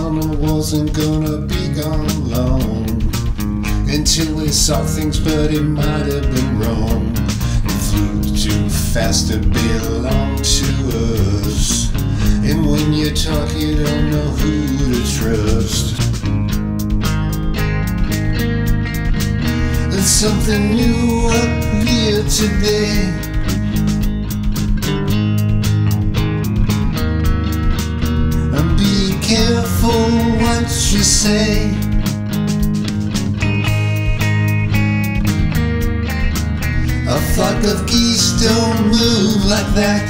tunnel wasn't gonna be gone long, until they saw things, but it might have been wrong. It flew too fast to belong to us, and when you talk you don't know who to trust. There's something new up here today. And be careful what you say. A flock of geese don't move like that.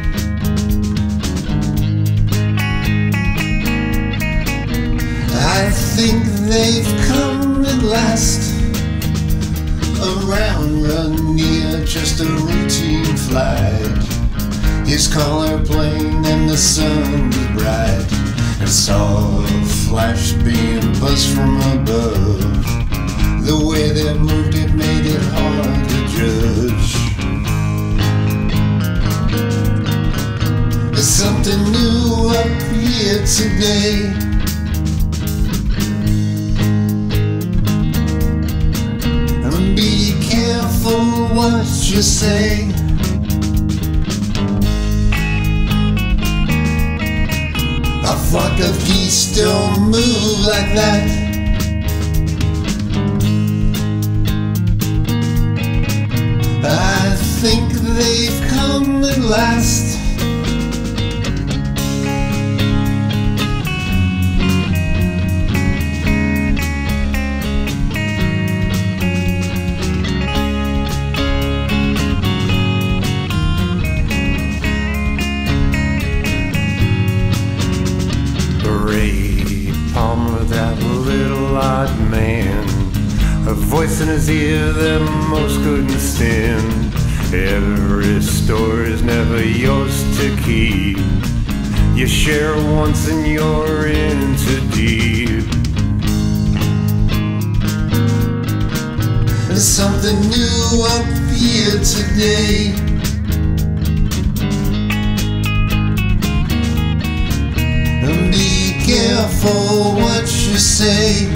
I think they've come at last. A round run near, just a routine flight. His collar plain and the sun was bright. I saw a flash beam buzz from above. The way that moved it made it hard to judge. There's something new up here today. And be careful what you say. A flock of geese don't move like that. I think they've come at last. Ray Palmer, that little odd man, a voice in his ear that most couldn't stand. Every story's never yours to keep. You share once and you're in too deep. There's something new up here today. And be careful what you say.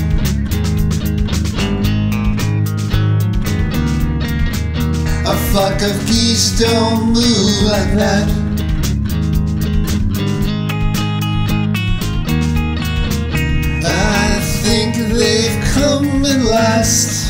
A flock of geese don't move like that. I think they've come at last.